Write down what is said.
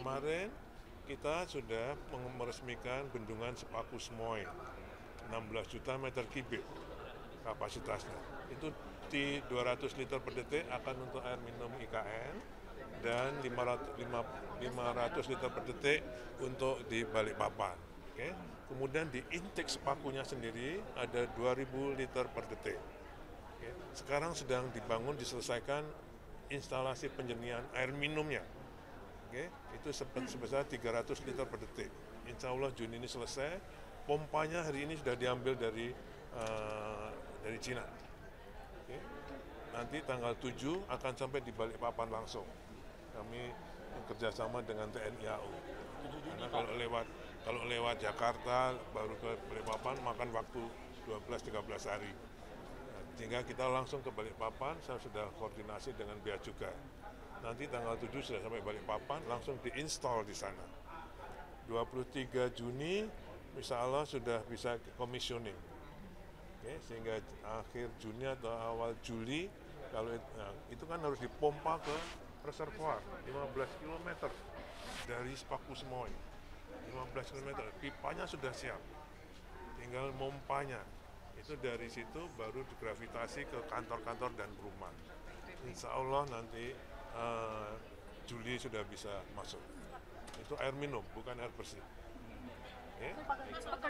Kemarin kita sudah meresmikan bendungan Sepaku Semoy, 16 juta meter kubik kapasitasnya. Itu di 200 liter per detik akan untuk air minum IKN dan 500 liter per detik untuk di Balikpapan. Oke. Kemudian di intake Sepakunya sendiri ada 2000 liter per detik. Oke. Sekarang sedang dibangun, diselesaikan instalasi penjernihan air minumnya. Oke, itu sebesar 300 liter per detik. Insya Allah Juni ini selesai. Pompanya hari ini sudah diambil dari Cina. Oke. Nanti tanggal 7 akan sampai di Balikpapan langsung. Kami kerjasama dengan TNI AU. Karena kalau lewat Jakarta baru ke Balikpapan makan waktu 12-13 hari. Sehingga kita langsung ke Balikpapan, saya sudah koordinasi dengan Bea Cukai. Nanti tanggal 7 sudah sampai Balikpapan, langsung diinstal di sana. 23 Juni, insya Allah sudah bisa commissioning. Oke, sehingga akhir Juni atau awal Juli, kalau itu kan harus dipompa ke reservoir 15 km dari Sepaku Semoy. 15 km, pipanya sudah siap, tinggal mompanya. Itu dari situ baru digravitasi ke kantor-kantor dan rumah. Insya Allah nanti Juli sudah bisa masuk. Itu air minum, bukan air bersih. Okay?